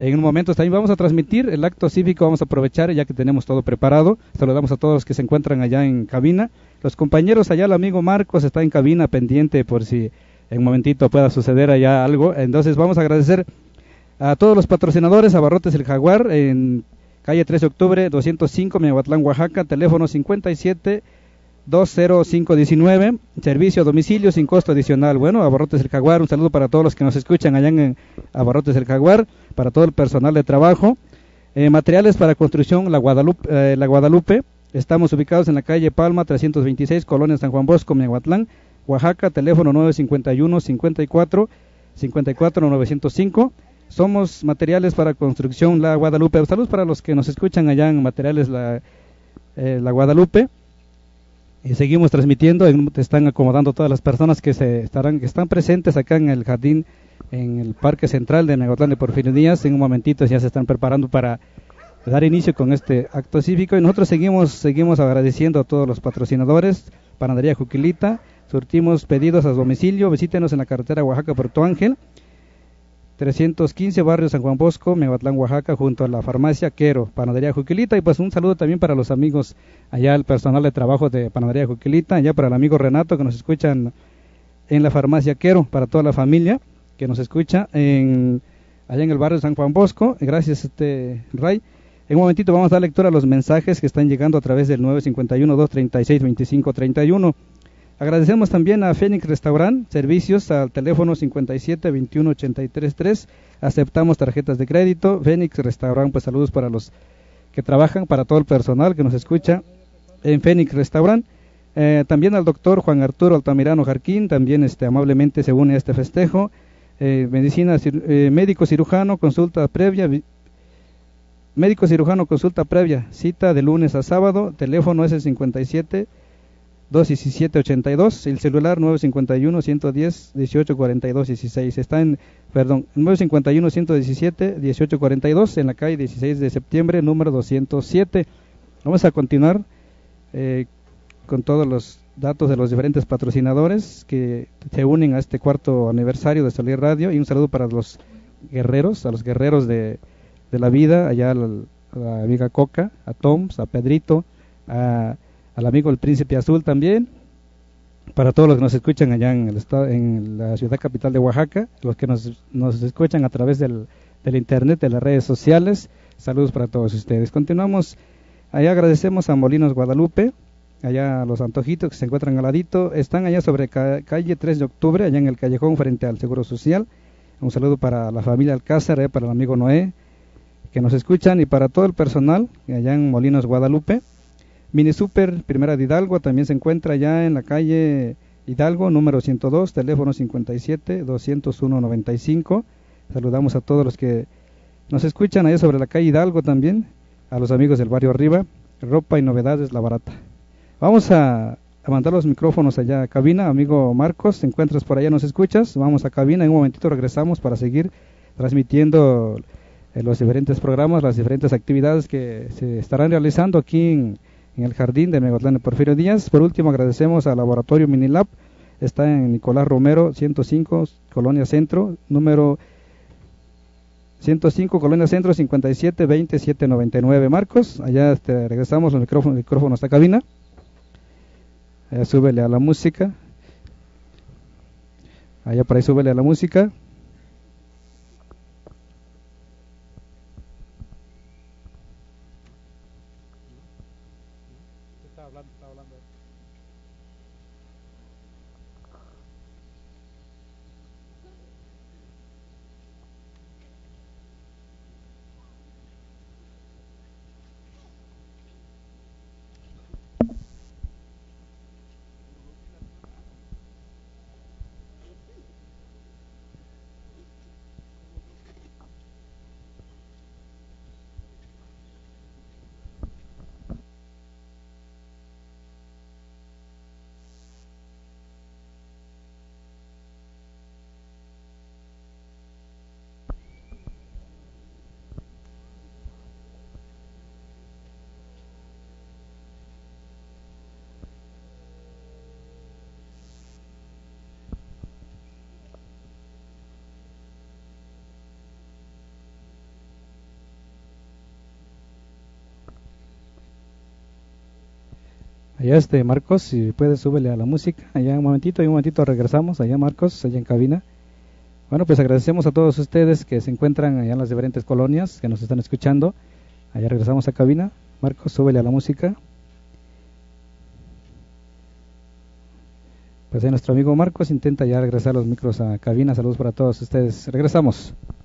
En un momento también vamos a transmitir el acto cívico, vamos a aprovechar ya que tenemos todo preparado. Saludamos a todos los que se encuentran allá en cabina. Los compañeros allá, el amigo Marcos está en cabina pendiente por si en un momentito pueda suceder allá algo. Entonces vamos a agradecer a todos los patrocinadores, Abarrotes El Jaguar, en calle 13 de octubre, 205, Miahuatlán, Oaxaca, teléfono 57-20519, servicio a domicilio sin costo adicional. Bueno, Abarrotes El Jaguar, un saludo para todos los que nos escuchan allá en Abarrotes El Jaguar, para todo el personal de trabajo. Materiales para construcción La Guadalupe, estamos ubicados en la calle Palma 326, Colonia San Juan Bosco, Miahuatlán, Oaxaca, teléfono 951-54-905. Somos materiales para construcción La Guadalupe. Saludos para los que nos escuchan allá en materiales La Guadalupe. Y seguimos transmitiendo, están acomodando todas las personas que están presentes acá en el jardín, en el Parque Central de Miahuatlán de Porfirio Díaz. En un momentito ya se están preparando para dar inicio con este acto cívico. Y nosotros seguimos agradeciendo a todos los patrocinadores. Panadería Juquilita, surtimos pedidos a domicilio. Visítenos en la carretera Oaxaca-Puerto Ángel, 315, barrio San Juan Bosco, Miahuatlán, Oaxaca, junto a la farmacia Quero, Panadería Juquilita. Y pues un saludo también para los amigos allá, el personal de trabajo de Panadería Juquilita, allá para el amigo Renato que nos escuchan en la farmacia Quero, para toda la familia que nos escucha allá en el barrio San Juan Bosco. Gracias, Ray. En un momentito vamos a dar lectura a los mensajes que están llegando a través del 951-236-2531. Agradecemos también a Fénix Restaurant, servicios al teléfono 57-21-83-3. Aceptamos tarjetas de crédito. Fénix Restaurant, pues saludos para los que trabajan, para todo el personal que nos escucha en Fénix Restaurant. También al doctor Juan Arturo Altamirano Jarquín, también amablemente se une a este festejo. Médico cirujano, consulta previa. Médico cirujano, consulta previa, cita de lunes a sábado, teléfono es el 57-217-82, el celular 951-110-1842-16, está 951-117-1842 en la calle 16 de septiembre, número 207. Vamos a continuar con todos los datos de los diferentes patrocinadores que se unen a este cuarto aniversario de Soler Radio, y un saludo para los guerreros, a los guerreros de la vida, allá a la amiga Coca, a Toms, a Pedrito, al amigo el Príncipe Azul también, para todos los que nos escuchan allá en la ciudad capital de Oaxaca, los que nos escuchan a través del internet, de las redes sociales, saludos para todos ustedes. Continuamos, allá agradecemos a Molinos Guadalupe, allá a los antojitos que se encuentran al ladito, están allá sobre calle 3 de octubre, allá en el callejón frente al Seguro Social. Un saludo para la familia Alcázar, para el amigo Noé, que nos escuchan, y para todo el personal allá en Molinos Guadalupe. Mini Super Primera de Hidalgo también se encuentra allá en la calle Hidalgo, número 102, teléfono 57-201-95. Saludamos a todos los que nos escuchan allá sobre la calle Hidalgo también, a los amigos del barrio Arriba. Ropa y novedades La Barata. Vamos a mandar los micrófonos allá a cabina. Amigo Marcos, ¿te encuentras por allá? ¿Nos escuchas? Vamos a cabina, en un momentito regresamos para seguir transmitiendo los diferentes programas, las diferentes actividades que se estarán realizando aquí en el jardín de Miahuatlán de Porfirio Díaz. Por último, agradecemos al laboratorio Minilab, está en Nicolás Romero 105, Colonia Centro, número 105, Colonia Centro, 57-27-99. Marcos, allá regresamos los micrófonos a cabina. Súbele a la música, allá por ahí súbele a la música. Allá Marcos, si puedes súbele a la música, allá un momentito regresamos, allá Marcos, allá en cabina. Bueno, pues agradecemos a todos ustedes que se encuentran allá en las diferentes colonias, que nos están escuchando. Allá regresamos a cabina. Marcos, súbele a la música. Pues ahí nuestro amigo Marcos intenta ya regresar los micros a cabina. Saludos para todos ustedes. Regresamos.